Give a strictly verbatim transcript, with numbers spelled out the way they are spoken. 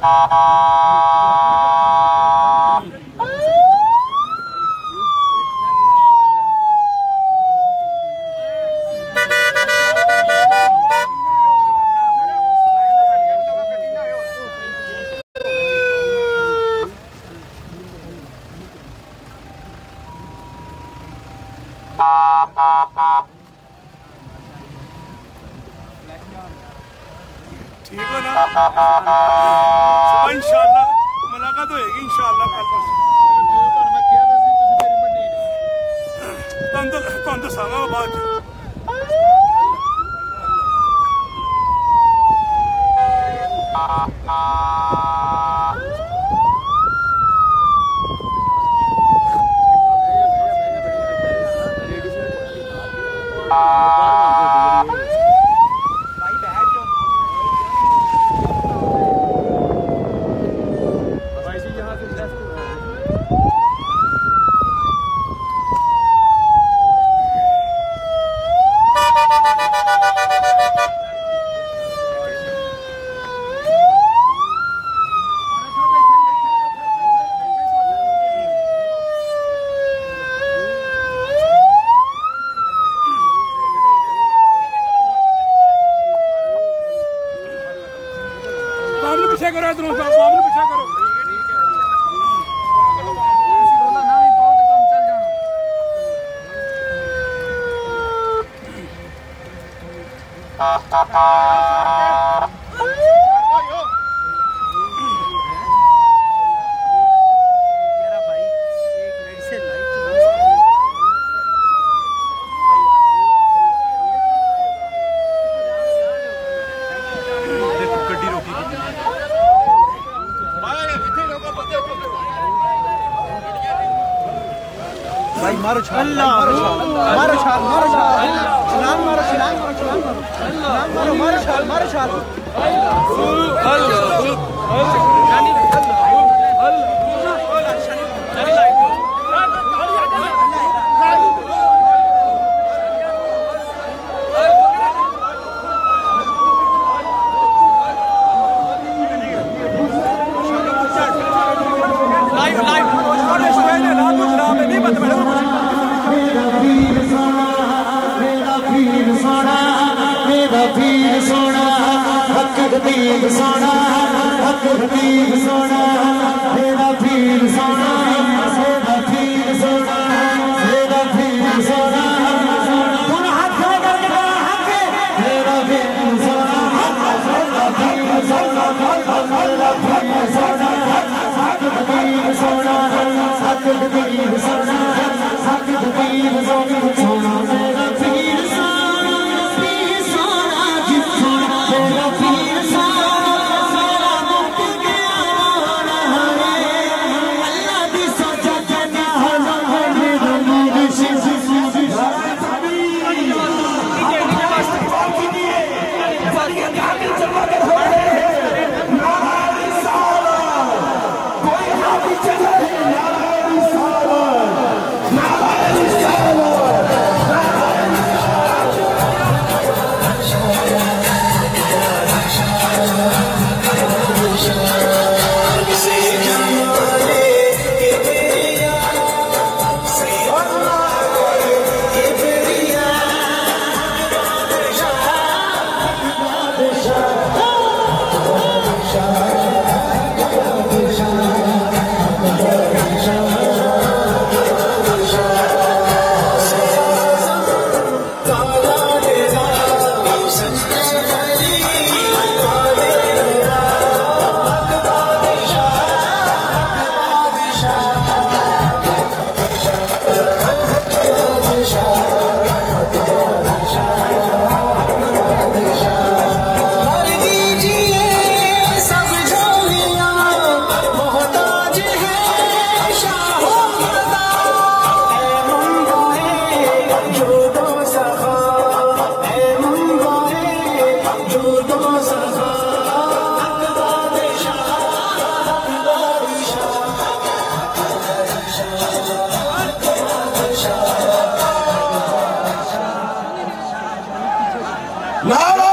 ठीक हो ना? सुबह इंशाल्लाह मुलाकात होएगी इंशाल्लाह कल परसों। तुम तो तुम तो सामा बाद पीछे करो, इधर पीछे करो। भाई मारो छाल, मारो छाल, मारो छाल, मारो छाल, छलांग मारो, छलांग मारो, छलांग मारो, छलांग मारो, मारो छाल, मारो छाल। पीर सोना हक पीर सोना हक पीर सोना मेरा पीर सोना मेरा पीर सोना मेरा पीर सोना तुम हाथ करके हक मेरा पीर सोना मेरा पीर सोना मेरा पीर सोना हक पीर सोना हक पीर सोना हक पीर सोना मेरा पीर नारा